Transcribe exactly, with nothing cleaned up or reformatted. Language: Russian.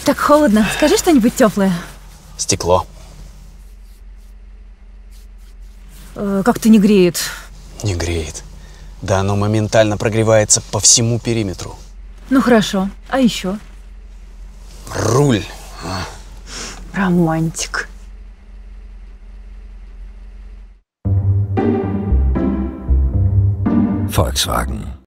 Так холодно. Скажи что-нибудь теплое. Стекло. Э, как-то не греет. Не греет. Да оно моментально прогревается по всему периметру. Ну хорошо. А еще? Руль. Романтик. Volkswagen.